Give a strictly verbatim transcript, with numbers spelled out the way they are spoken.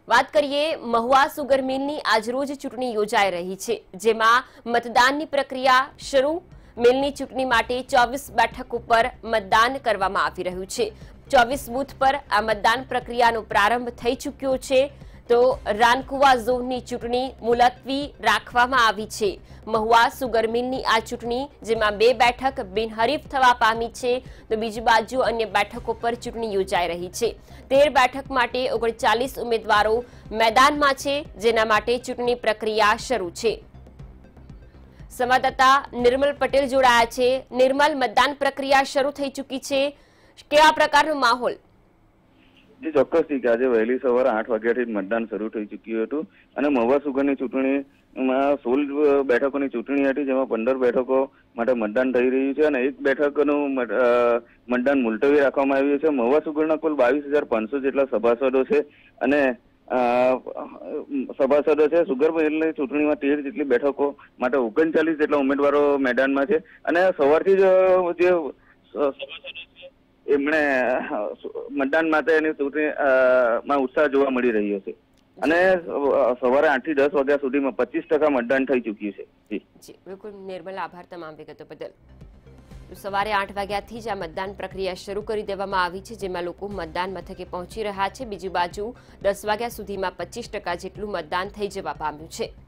વાત કરીએ મહુવા સુગર મિલની આજરોજ ચૂંટણી યોજાઈ રહી છે, જેમાં મતદાનની પ્રક્રિયા શરૂ. મિલની ચૂંટણી માટે ચોવીસ બેઠકો પર મતદાન કરવામાં આવી રહ્યું છે. ચોવીસ બૂથ પર આ મતદાન પ્રક્રિયાનો પ્રારંભ થઈ ચૂક્યો છે. તો રાનકુવા ઝોનની ચૂંટણી મુલતવી રાખવામાં આવી છે. મહુવા સુગર મિલની આ ચૂંટણી, જેમાં બે બેઠક બિનહરીફ થવા પામી છે, તો બીજી બાજુ અન્ય બેઠકો પર ચૂંટણી યોજાઈ રહી છે. તેર બેઠક માટે ઓગણચાલીસ ઉમેદવારો મેદાનમાં છે, જેના માટે ચૂંટણી પ્રક્રિયા શરૂ છે. સંવાદદાતા નિર્મલ પટેલ જોડાયા છે. નિર્મલ, મતદાન પ્રક્રિયા શરૂ થઈ ચૂકી છે, કેવા પ્રકારનો માહોલ? જે ચોક્કસથી કે આજે વહેલી સવારે આઠ વાગ્યાથી જ મતદાન શરૂ થઈ ચૂક્યું હતું અને મહુવા સુગરની ચૂંટણીમાં સોળ બેઠકોની ચૂંટણી હતી, જેમાં પંદર બેઠકો માટે મતદાન થઈ રહ્યું છે અને એક બેઠકનું મતદાન મુલતવી રાખવામાં આવ્યું છે. મહુવા સુગરના કુલ બાવીસ હજાર પાંચસો જેટલા સભાસદો છે અને સભાસદો છે. સુગર મિલની ચૂંટણીમાં તેર જેટલી બેઠકો માટે ઓગણચાલીસ જેટલા ઉમેદવારો મેદાનમાં છે અને સવારથી જ જે એમણે મતદાન માટે એની ચૂંટણીમાં ઉત્સાહ જોવા મળી રહ્યો છે અને સવારે આઠ થી દસ વાગ્યા સુધીમાં પચીસ ટકા મતદાન થઈ ચૂક્યું છે. જી બિલકુલ નિર્મલ, આભાર તમામ વિગતો બદલ. સવારે આઠ વાગ્યાથી જ આ મતદાન પ્રક્રિયા શરૂ કરી દેવામાં આવી છે, જેમાં લોકો મતદાન મથકે પહોંચી રહ્યા છે. બીજી બાજુ દસ વાગ્યા સુધીમાં પચીસ ટકા જેટલું મતદાન થઈ જવા પામ્યું છે.